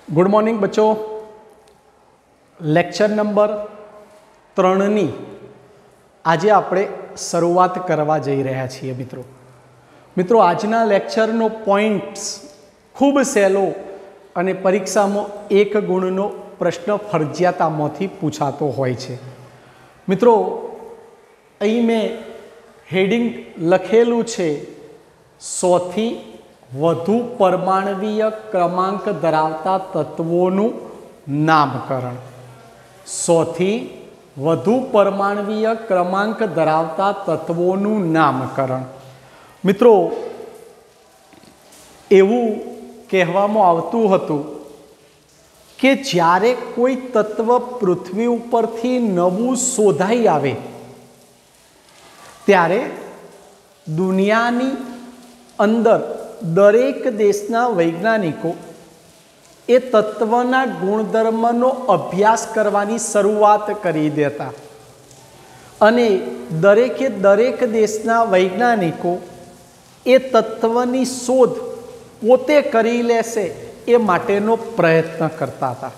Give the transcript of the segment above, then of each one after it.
Good morning बच्चों। Lecture number 3 आज આપણે શરૂઆત કરવા જઈ રહ્યા છીએ મિત્રો આજના લેક્ચરનો પોઈન્ટ્સ ખૂબ સહેલો અને પરીક્ષામાં 1 ગુણનો પ્રશ્ન ફરજિયાતમાંથી પૂછાતો હોય છે। મિત્રો અહીં મેં હેડિંગ લખેલું છે 100 થી વધુ પરમાણવીય ક્રમાંક ધરાવતા તત્વોનું નામકરણ। 100 થી વધુ પરમાણવીય ક્રમાંક ધરાવતા તત્વોનું નામકરણ। મિત્રો એવું કહેવામાં આવતું હતું કે જ્યારે કોઈ તત્વ પૃથ્વી ઉપરથી નવું શોધાઈ આવે ત્યારે દુનિયાની અંદર દરેક દેશના વૈજ્ઞાનિકો એ તત્વના ગુણધર્મનો અભ્યાસ કરવાની શરૂઆત કરી દેતા અને દરેક દેશના વૈજ્ઞાનિકો એ તત્વની શોધ પોતે કરી લેશે એ માટેનો પ્રયત્ન કરતા હતા।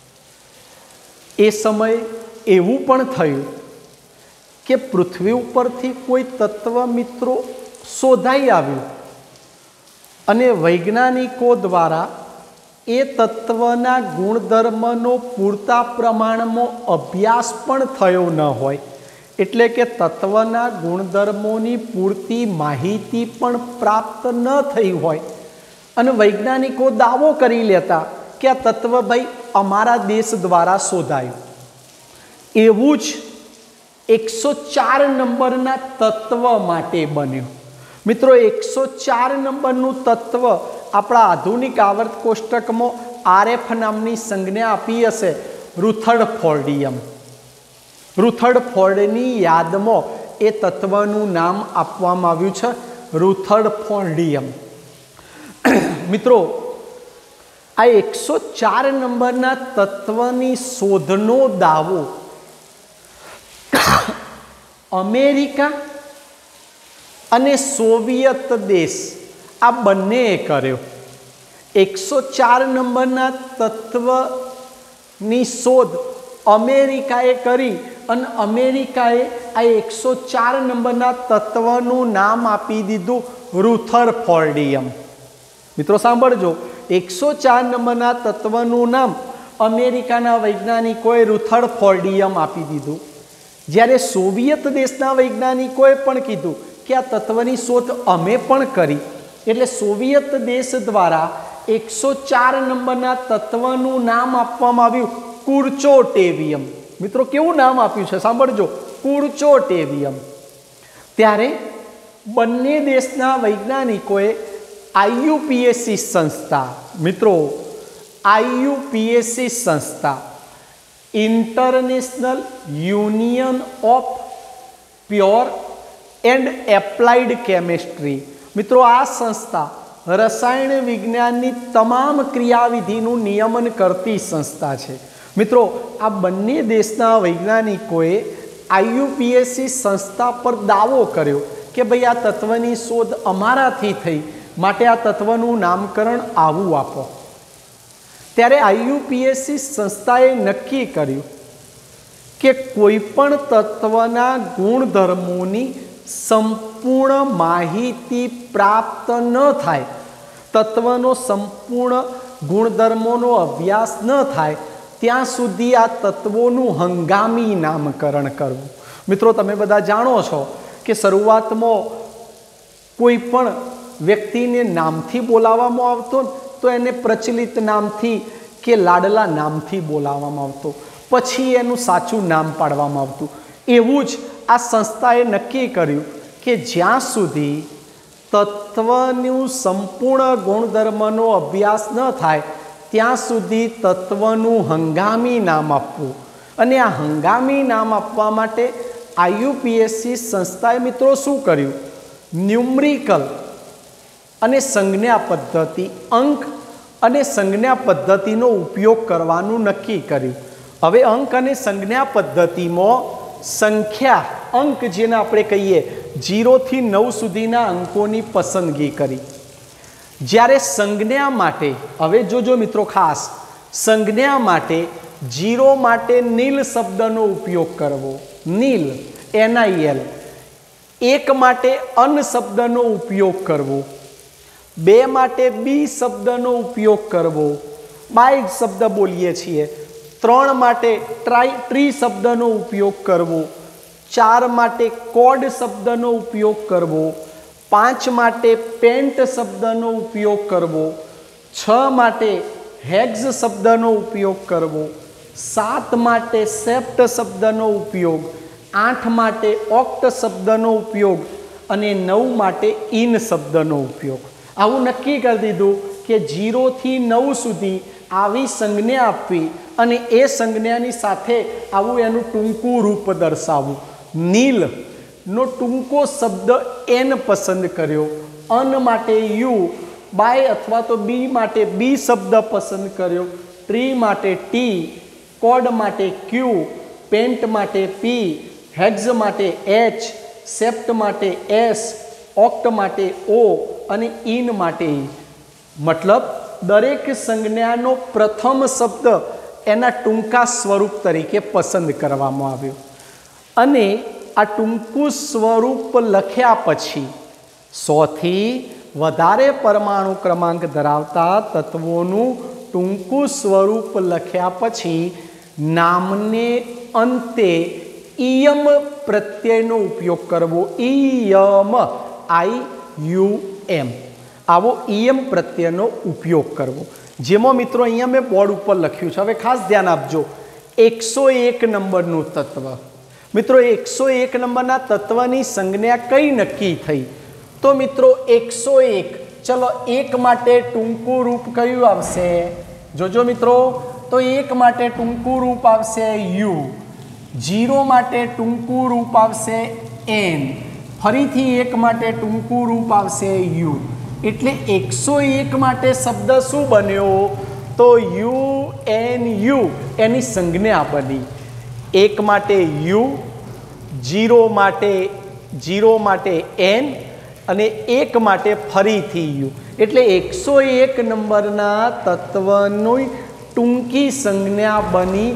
એ સમયે એવું પણ થયું કે પૃથ્વી ઉપરથી કોઈ તત્વ મિત્રો શોધાઈ આવ્યું અને વૈજ્ઞાનિકો દ્વારા એ તત્વના ગુણધર્મનો પૂરતા પ્રમાણમાં અભ્યાસ પણ થયો ન હોય, એટલે કે તત્વના ગુણધર્મોની પૂરતી માહિતી પણ પ્રાપ્ત ન થઈ હોય અને વૈજ્ઞાનિકો દાવો કરી લેતા કે આ તત્વ ભાઈ અમારા દેશ દ્વારા શોધાયું। એવું જ 104 નંબરના તત્વ માટે બન્યું। મિત્રો 104 નંબરનું તત્વ આપણા આધુનિક આવર્ત કોષ્ટકમાં RF નામની સંજ્ઞા આપી હશે, રુથર્ડફોર્ડિયમ। રુથર્ડફોર્ડની યાદમાં એ તત્વનું નામ આપવામાં આવ્યું છે, રુથર્ડફોર્ડિયમ। મિત્રો આ 104 નંબરના તત્વની શોધનો દાવો અમેરિકા અને સોવિયત દેશ આ બંનેએ કર્યો। 104 નંબરના તત્વની શોધ અમેરિકાએ કરી અને અમેરિકાએ આ 104 નંબરના તત્વનું નામ આપી દીધું રુથર્ડફોર્ડિયમ। મિત્રો સાંભળજો, 104 નંબરના તત્વનું નામ અમેરિકાના વૈજ્ઞાનિકોએ રુથર્ડફોર્ડિયમ આપી દીધું, જ્યારે સોવિયત દેશના વૈજ્ઞાનિકોએ પણ કીધું કે આ તત્વની શોધ અમે પણ કરી, એટલે સોવિયત દેશ દ્વારા 104 નંબરના તત્વનું નામ આપવામાં આવ્યું કુર્ચોટેવિયમ। મિત્રો કેવું નામ આપ્યું છે સાંભળજો, કુર્ચોટેવિયમ। ત્યારે બંને દેશના વૈજ્ઞાનિકોએ IUPAC સંસ્થા, મિત્રો IUPAC સંસ્થા international union of pure and applied chemistry, મિત્રો આ સંસ્થા રસાયણ વિજ્ઞાનની તમામ ક્રિયાવિધિનું નિયમન કરતી સંસ્થા છે। મિત્રો આ બંને દેશના વૈજ્ઞાનિકોએ IUPAC સંસ્થા પર દાવો કર્યો કે ભાઈ આ તત્વની શોધ અમારાથી થઈ, માટે આ તત્વનું નામકરણ આવું આપો। ત્યારે IUPAC સંસ્થાએ નક્કી કર્યું કે કોઈ પણ તત્વના ગુણધર્મોની સંપૂર્ણ માહિતી પ્રાપ્ત ન થાય, તત્વનો સંપૂર્ણ ગુણધર્મોનો અભ્યાસ ન થાય ત્યાં સુધી આ તત્વોનું હંગામી નામકરણ કરવું। મિત્રો તમે બધા જાણો છો કે શરૂઆતમાં કોઈ પણ વ્યક્તિને નામથી બોલાવવામાં આવતો તો એને પ્રચલિત નામથી કે લાડલા નામથી બોલાવવામાં આવતો, પછી એનું સાચું નામ પાડવામાં આવતું। એવું જ આ સંસ્થાએ નક્કી કર્યું કે જ્યાં સુધી તત્વનું સંપૂર્ણ ગુણધર્મનો અભ્યાસ ન થાય ત્યાં સુધી તત્વનું હંગામી નામ આપવું। અને આ હંગામી નામ આપવા માટે IUPAC સંસ્થાએ મિત્રો શું કર્યું, ન્યુમરિકલ અને સંજ્ઞા પદ્ધતિ, અંક અને સંજ્ઞા પદ્ધતિનો ઉપયોગ કરવાનું નક્કી કર્યું। હવે અંક અને સંજ્ઞા પદ્ધતિમાં સંખ્યા, અંક જેને આપણે કહીએ 0 થી 9 સુધીના અંકોની પસંદગી કરી, જ્યારે સંજ્ઞા માટે હવે જોજો મિત્રો ખાસ સંજ્ઞા માટે જીરો માટે નીલ શબ્દનો ઉપયોગ કરવો, નીલ NIL. એક માટે અન શબ્દનો ઉપયોગ કરવો, બે માટે બી શબ્દનો ઉપયોગ કરવો, બાય શબ્દ બોલીએ છીએ, ત્રણ માટે ટ્રી શબ્દનો ઉપયોગ કરવો, ચાર માટે કોડ શબ્દનો ઉપયોગ કરવો, પાંચ માટે પેન્ટ શબ્દનો ઉપયોગ કરવો, છ માટે હેગ્સ શબ્દનો ઉપયોગ કરવો, સાત માટે સેપ્ટ શબ્દનો ઉપયોગ, આઠ માટે ઓક્ટ શબ્દનો ઉપયોગ અને નવ માટે ઇન શબ્દનો ઉપયોગ. આવું નક્કી કરી દીધું કે 0 થી 9 સુધી આવી સંજ્ઞા આપવી અને એ સંજ્ઞાની સાથે આવું એનું ટૂંકું રૂપ દર્શાવવું. નીલનો ટૂંકો શબ્દ એન પસંદ કર્યો, અન માટે યુ, બાય અથવા તો બી માટે બી શબ્દ પસંદ કર્યો, ટ્રી માટે ટી, કોડ માટે ક્યુ, પેન્ટ માટે પી, હેગ્સ માટે એચ, સેપ્ટ માટે એસ, ઓક્ટ માટે ઓ અને ઇન માટે ઈ. મતલબ દરેક સંજ્ઞાનો પ્રથમ શબ્દ એના ટૂંકા સ્વરૂપ તરીકે પસંદ કરવામાં આવ્યો અને આ ટૂંકું સ્વરૂપ લખ્યા પછી 100 થી વધારે પરમાણુ ક્રમાંક ધરાવતા તત્વોનું ટૂંકું સ્વરૂપ લખ્યા પછી નામને અંતે ઈયમ પ્રત્યયનો ઉપયોગ કરવો. ઈયમ, IUM, આવો ઈયમ પ્રત્યયનો ઉપયોગ કરવો. જેમાં મિત્રો અહીંયા મેં બોર્ડ ઉપર લખ્યું છે, હવે ખાસ ધ્યાન આપજો. 101 નંબરનું તત્વ. મિત્રો 101 નંબરના તત્વની સંજ્ઞા કઈ નક્કી થઈ? તો મિત્રો 101, ચલો એક માટે ટૂંકું રૂપ કયું આવશે? જોજો મિત્રો, તો એક માટે ટૂંકું રૂપ આવશે યુ, 0 માટે ટૂંકું રૂપ આવશે એન, ફરીથી એક માટે ટૂંકું રૂપ આવશે યુ. એટલે 101 માટે શબ્દ શું બન્યો? તો UNU એની સંજ્ઞા બની. એક માટે યુ, 0 માટે એન અને એક માટે ફરીથી યુ. એટલે 101 નંબરના તત્વની ટૂંકી સંજ્ઞા બની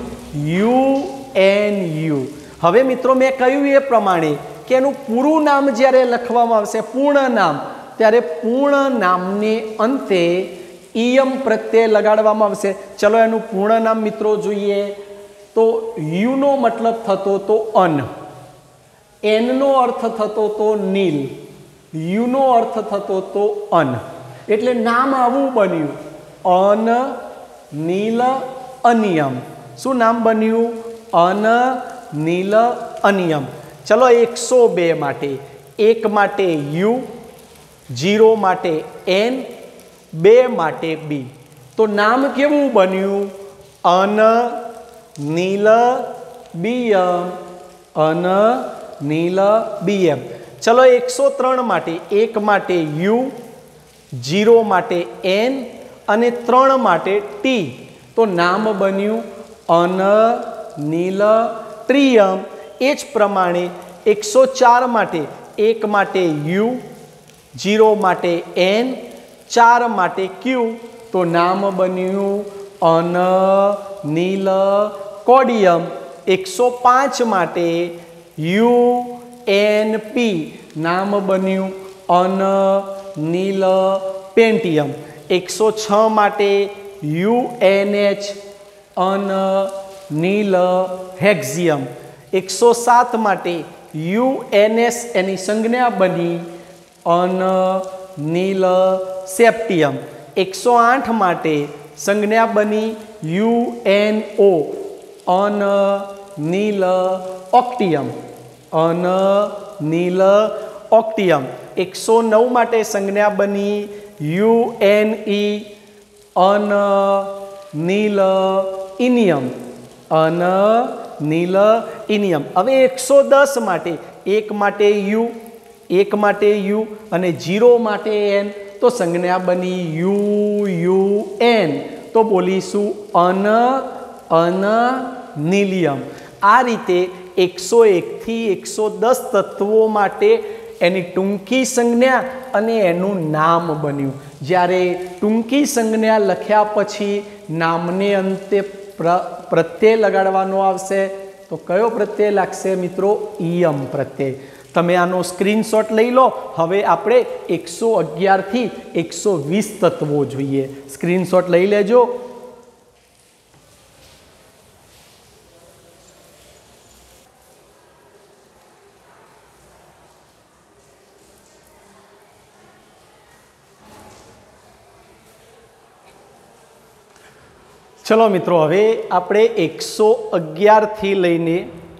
UNU. હવે મિત્રો મેં કહ્યું એ પ્રમાણે કે એનું પૂરું નામ જ્યારે લખવામાં આવશે, પૂર્ણ નામ, ત્યારે પૂર્ણ નામને અંતે ઈયમ પ્રત્યય લગાડવામાં આવશે. ચલો એનું પૂર્ણ નામ મિત્રો જોઈએ. તો યુનો મતલબ થતો તો અન, એનનો અર્થ થતો તો નીલ, યુનો અર્થ થતો તો અન. એટલે નામ આવું બન્યું, અન નીલ અનિયમ. શું નામ બન્યું? અન નીલ અનિયમ. ચલો 102 માટે, એક માટે યુ, 0 માટે એન, 2 માટે બી. તો નામ કેવું બન્યું? Unnilbium, unnilbium. ચલો 103 માટે, એક માટે યુ, 0 માટે એન અને 3 માટે ટી. તો નામ બન્યું અન નીલ ટ્રિયમ. એ જ પ્રમાણે 104 માટે, એક માટે યુ, 0 માટે એન, 4 માટે ક્યુ. તો નામ બન્યું અન નીલ કોડિયમ. 105 માટે UNP, નામ બન્યું અન નીલ પેન્ટિયમ. 106 માટે UNH, અન નીલ હેક્ઝિયમ. 107 માટે UNS એની સંજ્ઞા બની અન નીલ સેપ્ટિયમ. 108 માટે સંજ્ઞા બની UNO, અન નીલ ઓક્ટિયમ, અન નીલ ઓક્ટિયમ. 109 માટે સંજ્ઞા બની UNE, અન નીલ ઇનિયમ, અન નીલ ઇનિયમ. હવે 110 માટે, એક માટે યુ, એક માટે યુ અને 0 માટે એન. તો સંજ્ઞા બની UUN. તો બોલીશું અન નીલિયમ. આ રીતે 101 થી 110 તત્વો માટે એની ટૂંકી સંજ્ઞા અને એનું નામ બન્યું. જ્યારે ટૂંકી સંજ્ઞા લખ્યા પછી નામને અંતે પ્રત્યય લગાડવાનો આવશે તો કયો પ્રત્યય લાગશે મિત્રો? ઈયમ પ્રત્યય. તમે આનો સ્ક્રીનશોટ લઈ લો. હવે આપણે 111 થી 120 તત્વો જોઈએ. સ્ક્રીનશોટ લઈ લેજો. ચલો મિત્રો, હવે આપણે 111 થી લઈને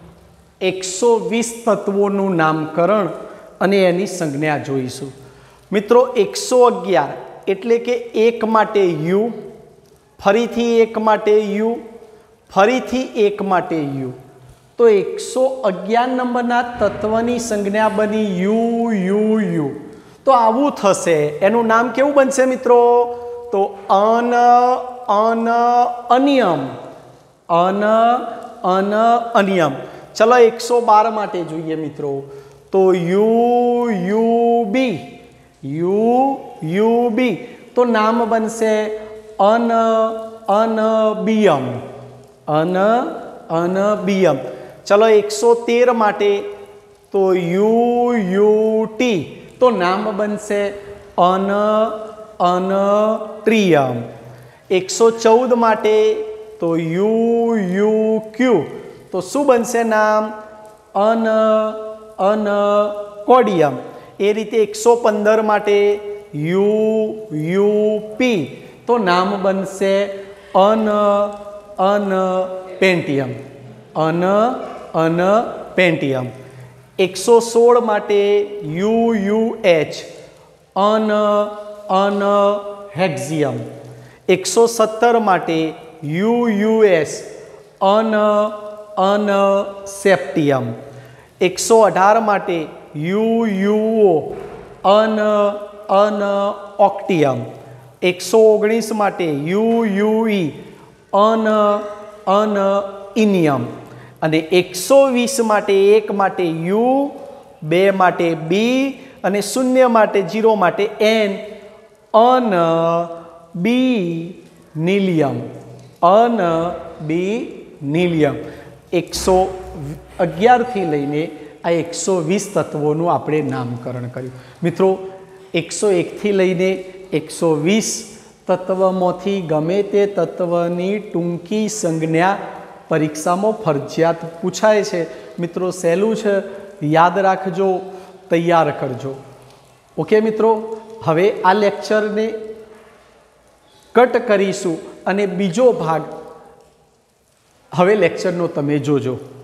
120 તત્વોનું નામકરણ અને એની સંજ્ઞા જોઈશું. મિત્રો 111 એટલે કે 1 માટે યુ, ફરીથી 1 માટે યુ, ફરીથી 1 માટે યુ. તો 111 નંબરના તત્વની સંજ્ઞા બની યુ યુ યુ. તો આવું થશે. એનું નામ કેવું બનશે મિત્રો? તો અનિયમ. અનિયમ. ચલો 112 માટે જોઈએ મિત્રો. તો યુ બી. તો નામ બનશે અનબિયમ. અનબિયમ. ચલો 113 માટે. તો યુટી. તો નામ બનશે અનટ્રિયમ. 114 માટે. તો યુક્યુ. તો શું બનશે નામ? અનકોડિયમ. એ રીતે 115 માટે યુપી. તો નામ બનશે અનપેન્ટિયમ. અનપેન્ટિયમ. 116 માટે યુએચ. અનહેક્ઝિયમ. 117 માટે યુએસ. અનસેપ્ટિયમ. 118 માટે યુઓ. અનઓક્ટિયમ. 119 માટે યુઈ. અનઇનિયમ. અને 120 માટે 1 માટે યુ, 2 માટે બી અને 0 માટે 0 માટે એન. અનબિનિલિયમ. અનબિનિલિયમ. 111 થી લઈને આ 120 તત્વોનું આપણે નામકરણ કર્યું. મિત્રો 101 થી લઈને 120 તત્વમાંથી ગમે તે તત્વની ટૂંકી સંજ્ઞા પરીક્ષામાં ફરજિયાત પૂછાય છે. મિત્રો સહેલું છે, યાદ રાખજો, તૈયાર કરજો. ઓકે મિત્રો, હવે આ લેક્ચરને કટ કરીશું અને બીજો ભાગ હવે લેક્ચરનો તમે જોજો.